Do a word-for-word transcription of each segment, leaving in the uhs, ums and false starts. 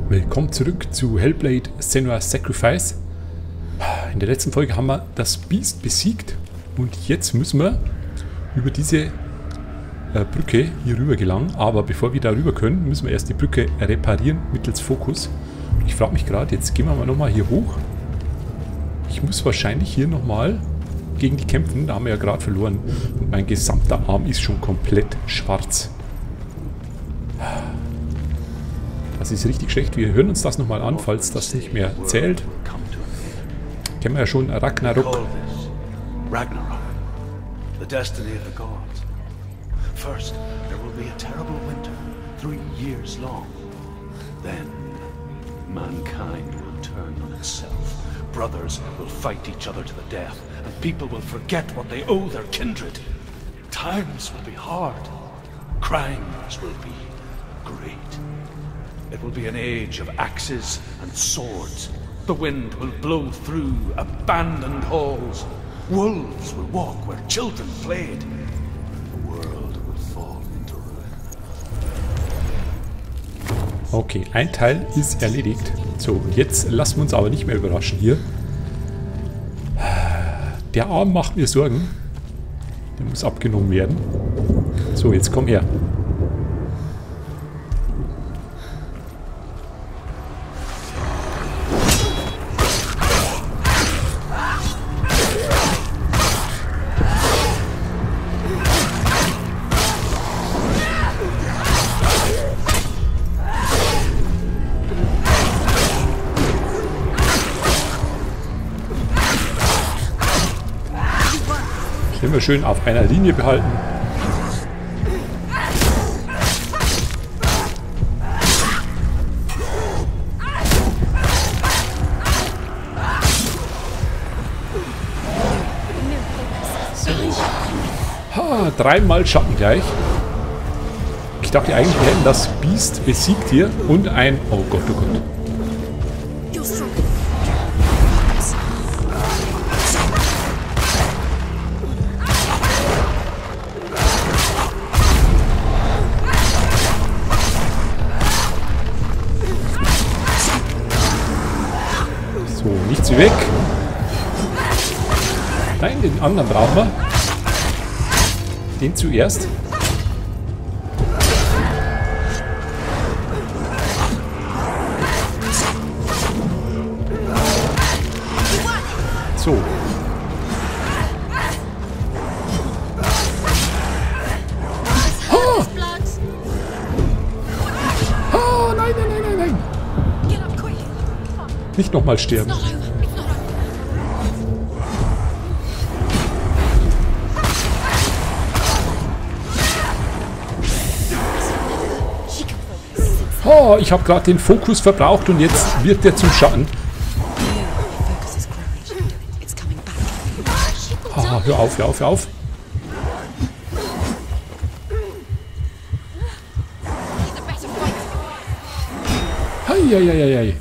Willkommen zurück zu Hellblade: Senua's Sacrifice. In der letzten Folge haben wir das Biest besiegt und jetzt müssen wir über diese äh, Brücke hier rüber gelangen. Aber bevor wir da rüber können, müssen wir erst die Brücke reparieren mittels Fokus. Ich frage mich gerade, jetzt gehen wir mal nochmal hier hoch. Ich muss wahrscheinlich hier nochmal gegen die kämpfen, da haben wir ja gerade verloren. Und mein gesamter Arm ist schon komplett schwarz. Das ist richtig schlecht. Wir hören uns das nochmal an, falls das nicht mehr zählt. Kennen wir ja schon Ragnarok. Ragnarok, the destiny of the gods. First, there will be a terrible winter, three years long. Then, mankind will turn on itself. Brothers will fight each other to the death, and people will forget what they owe their kindred. Times will be hard. Crimes will be great. It will be an age of axes and swords. The wind will blow through abandoned halls. Wolves will walk where children played. The world will fall into ruin. Okay, ein Teil ist erledigt. So, und jetzt lassen wir uns aber nicht mehr überraschen hier. Der Arm macht mir Sorgen. Der muss abgenommen werden. So, jetzt komm her. Immer schön auf einer Linie behalten. Ha, dreimal Schatten gleich. Ich dachte eigentlich, wir hätten das Biest besiegt hier und ein... Oh Gott, oh Gott. So, nichts wie weg. Nein, den anderen brauchen wir. Den zuerst. So. Oh! Oh, nein, nein, nein, nein, nein. Nicht nochmal sterben. Oh, ich habe gerade den Fokus verbraucht und jetzt wird der zum Schatten. Ah, hör auf, hör auf, hör auf. Heieieiei.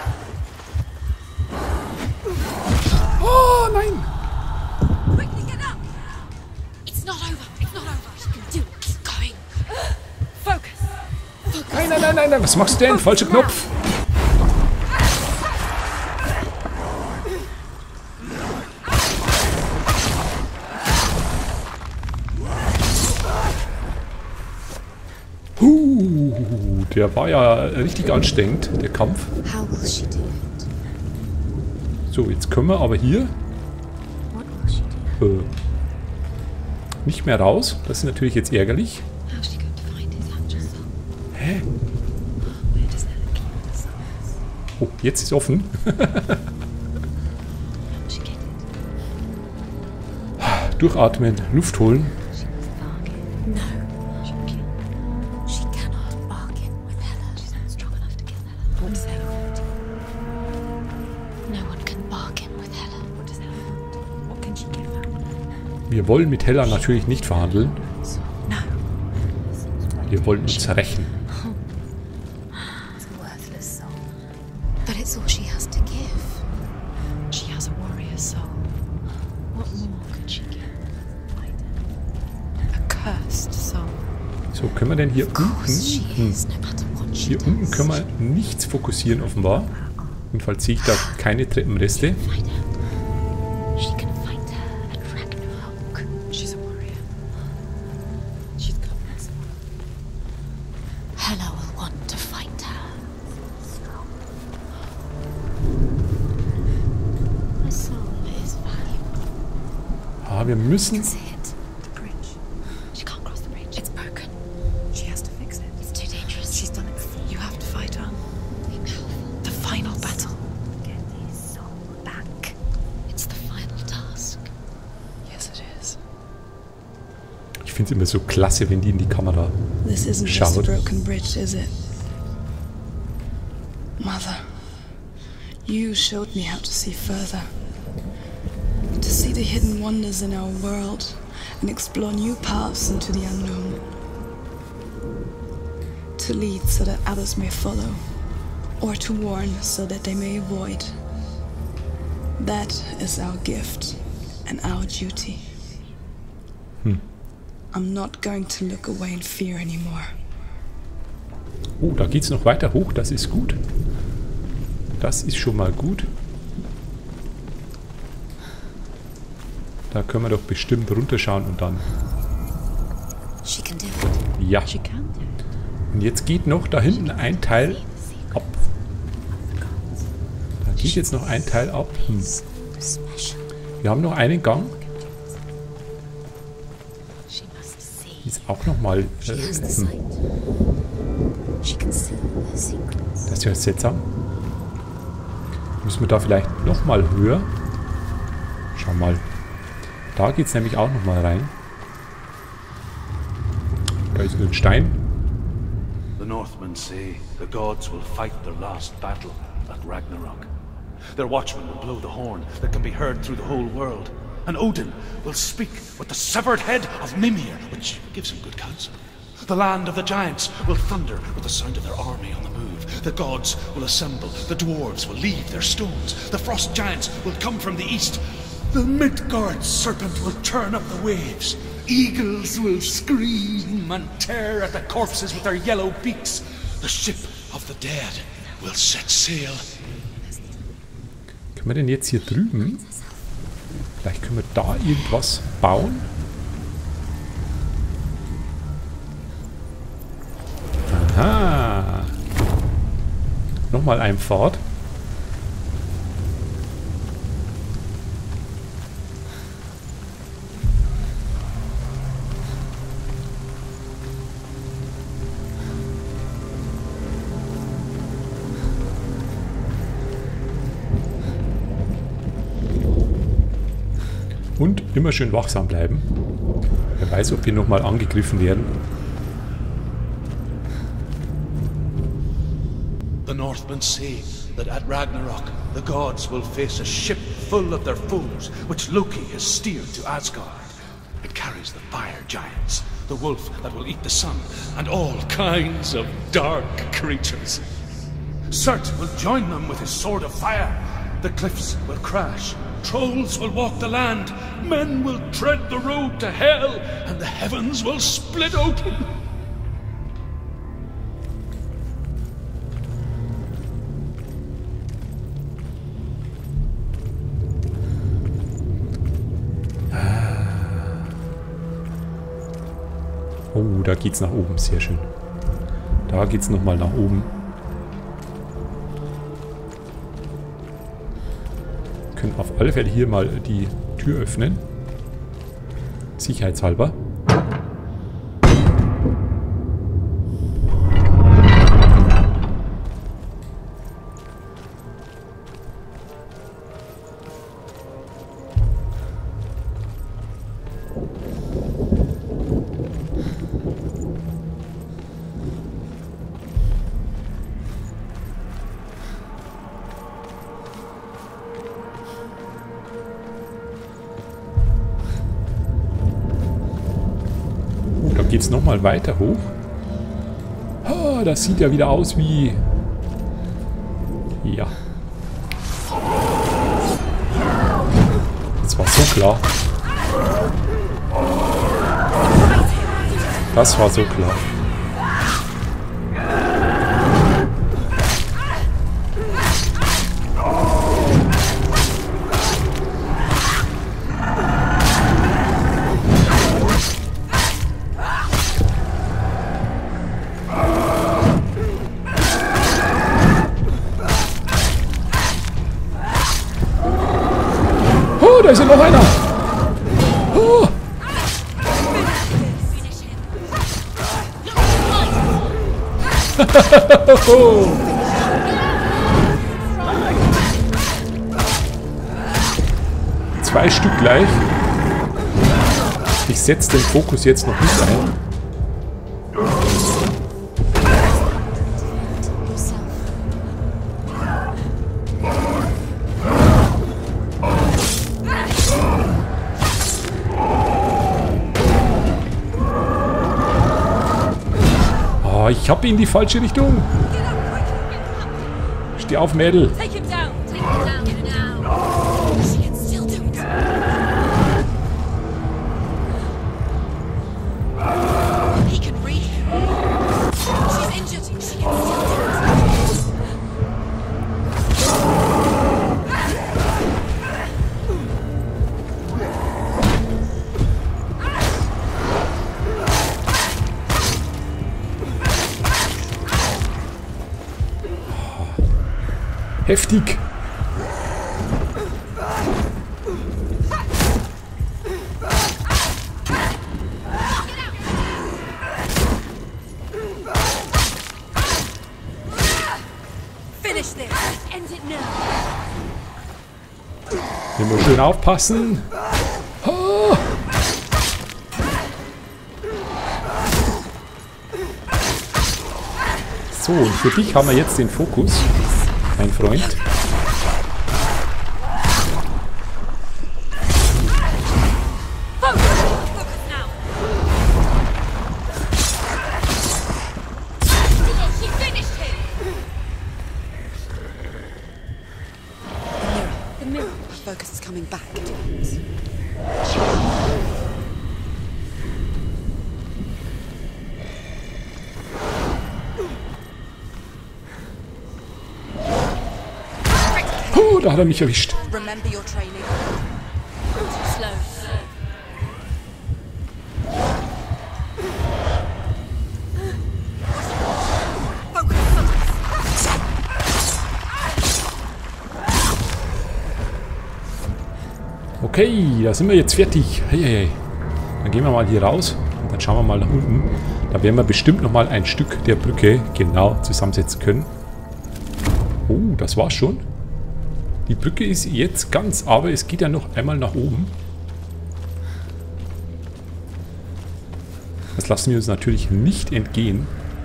Oh, nein. Nein, nein, nein, nein, nein, was machst du denn? Falscher Knopf. Huh, der war ja richtig anstrengend, der Kampf. So, jetzt können wir aber hier äh, nicht mehr raus. Das ist natürlich jetzt ärgerlich. Hä? Oh, jetzt ist offen. Durchatmen, Luft holen. Wir wollen mit Hela natürlich nicht verhandeln. Wir wollen uns rächen. So, können wir denn hier unten... Hm. Hier unten können wir nichts fokussieren offenbar. Jedenfalls sehe ich da keine Treppenreste. Ah, wir müssen... Ich finde es immer so klasse, wenn die in die Kamera This isn't schaut. just a broken bridge, is it? Mother, you showed me how to see further. To see the hidden wonders in our world and explore new paths into the unknown. To lead so that others may follow, or to warn so that they may avoid. That is our gift and our duty. Hm. I'm not going to look away in fear anymore. Oh, da geht es noch weiter hoch, das ist gut. Das ist schon mal gut. Da können wir doch bestimmt runterschauen und dann... Ja. Und jetzt geht noch da hinten ein Teil ab. Da geht jetzt noch ein Teil ab. Hm. Wir haben noch einen Gang. Ist auch nochmal... Äh, hm. Das ist ja seltsam. Müssen wir da vielleicht nochmal höher? Schau mal. Da geht es nämlich auch nochmal rein. Da ist ein Stein. The Northmen say the gods will fight their last battle at Ragnarok. Their watchmen will blow the horn that can be heard through the whole world. And Odin will speak with the severed head of Mimir, which gives him good counsel. The land of the giants will thunder with the sound of their army on the move. The gods will assemble, the dwarves will leave their stones. The frost giants will come from the east. The Midgard serpent will turn up the waves. Eagles will scream and tear at the corpses with their yellow beaks. The ship of the dead will set sail. Können wir denn jetzt hier drüben? Vielleicht können wir da irgendwas bauen? Aha. Nochmal ein Pfad. Und immer schön wachsam bleiben. Wer weiß, ob wir nochmal angegriffen werden. The Northmen say that at Ragnarok the gods will face a ship full of their foes, which Loki has steered to Asgard. It carries the fire giants, the wolf that will eat the sun, and all kinds of dark creatures. Surt will join them with his sword of fire. The cliffs will crash. Trolls will walk the land, men will tread the road to hell, and the heavens will split open. Oh, da geht's nach oben, sehr schön. Da geht's nochmal nach oben. Können auf alle Fälle hier mal die Tür öffnen. Sicherheitshalber. Geht es nochmal weiter hoch? Ah, das sieht ja wieder aus wie... Ja. Das war so klar. Das war so klar. Zwei Stück gleich. Ich setze den Fokus jetzt noch nicht ein. Oh, ich habe ihn in die falsche Richtung. Steh auf, Mädel. Heftig. Immer schön aufpassen. Oh. So, und für dich haben wir jetzt den Fokus. Mein Freund. The mirror. Focus is coming back. Oh, da hat er mich erwischt. Remember your training. Slow. Okay, da sind wir jetzt fertig. Hey, hey, hey. Dann gehen wir mal hier raus und dann schauen wir mal nach unten. Da werden wir bestimmt noch mal ein Stück der Brücke genau zusammensetzen können. Oh, das war's schon. Die Brücke ist jetzt ganz, aber es geht ja noch einmal nach oben. Das lassen wir uns natürlich nicht entgehen.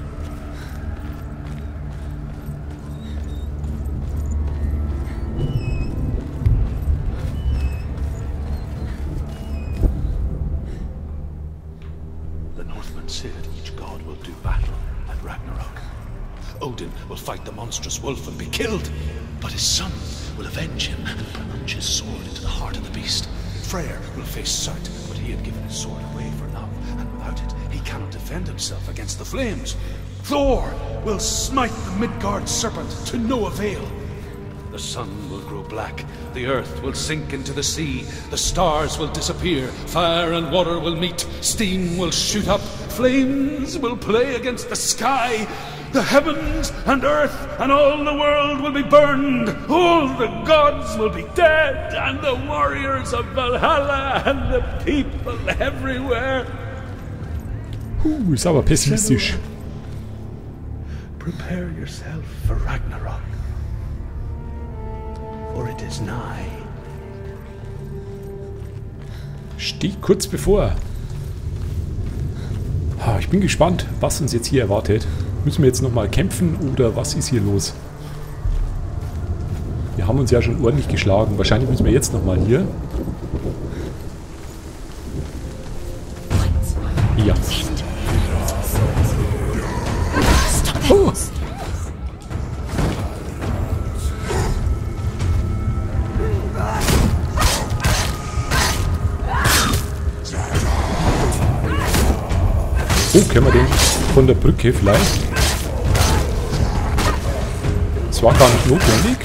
The Northmen said each god will do battle at Ragnarok. Odin will fight the monstrous wolf and be killed, but his son will avenge him and plunge his sword into the heart of the beast. Freyr will face Surt, but he had given his sword away for love, and without it, he cannot defend himself against the flames. Thor will smite the Midgard serpent to no avail. The sun will grow black, the earth will sink into the sea, the stars will disappear, fire and water will meet, steam will shoot up, flames will play against the sky. The heavens and earth and all the world will be burned. All the gods will be dead, and the warriors of Valhalla and the people everywhere. Uh, ist aber pessimistisch. Prepare yourself for Ragnarok, for it is nigh. Steht kurz bevor. Ah, ich bin gespannt, was uns jetzt hier erwartet. Müssen wir jetzt nochmal kämpfen oder was ist hier los? Wir haben uns ja schon ordentlich geschlagen. Wahrscheinlich müssen wir jetzt nochmal hier. Ja. Oh. Oh, können wir den von der Brücke vielleicht? Das war gar nicht notwendig.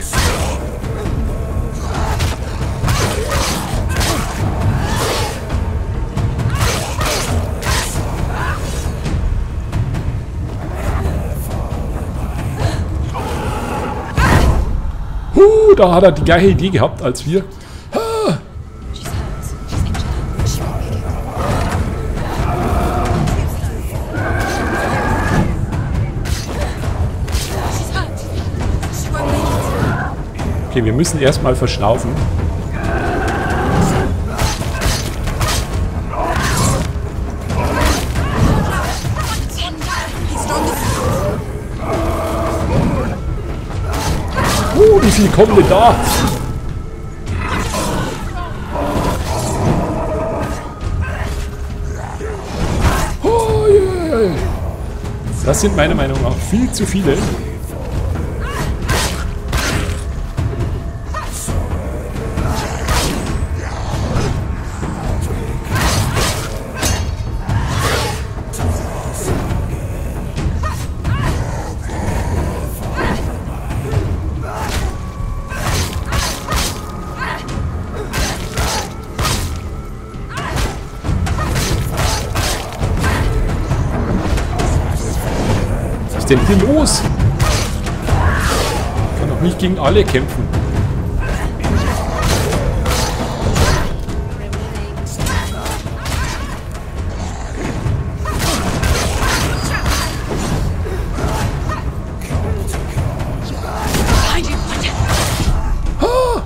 Huh, da hat er die gleiche Idee gehabt als wir. Ah. Okay, wir müssen erstmal verschnaufen. Uh, wie viel kommen denn da? Oh, yeah. Das sind meiner Meinung nach viel zu viele. Was ist denn hier los? Ich kann doch nicht gegen alle kämpfen. Ah!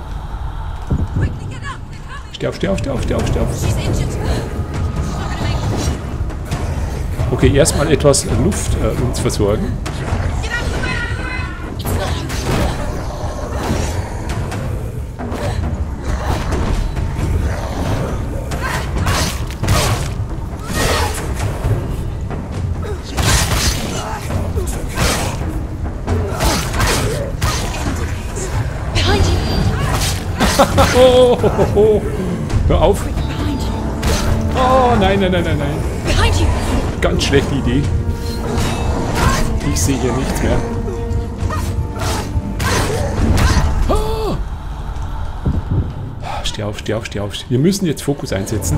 Steh auf, steh auf, steh auf, steh auf, steh auf. Okay, erstmal etwas Luft äh, uns versorgen. Oh, oh, oh, oh. Hör auf. Oh, nein, nein, nein, nein, nein. Ganz schlechte Idee. Ich sehe hier nichts mehr. Oh. Steh auf, steh auf, steh auf. Wir müssen jetzt Fokus einsetzen.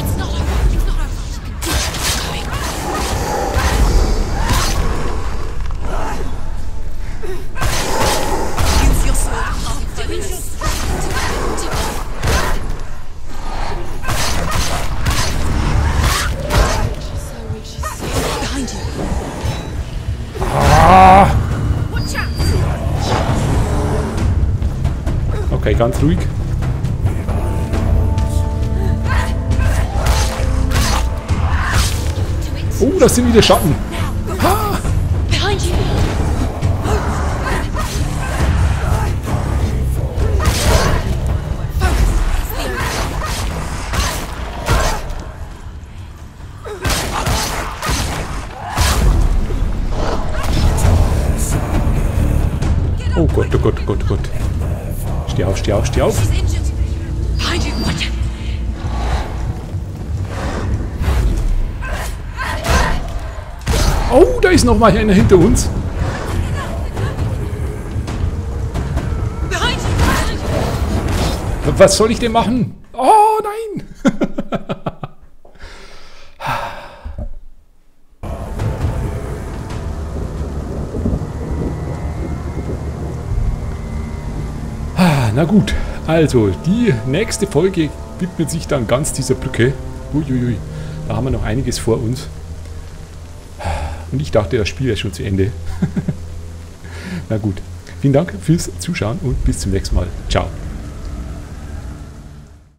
Okay, ganz ruhig. Oh, das sind wieder Schatten. Ah. Oh Gott, oh Gott, oh Gott, oh Gott. Steh auf, steh auf, steh auf. Oh, da ist noch mal einer hinter uns. Was soll ich denn machen? Oh, nein! Na gut, also die nächste Folge widmet sich dann ganz dieser Brücke. Uiuiui, da haben wir noch einiges vor uns. Und ich dachte, das Spiel wäre schon zu Ende. Na gut, vielen Dank fürs Zuschauen und bis zum nächsten Mal. Ciao.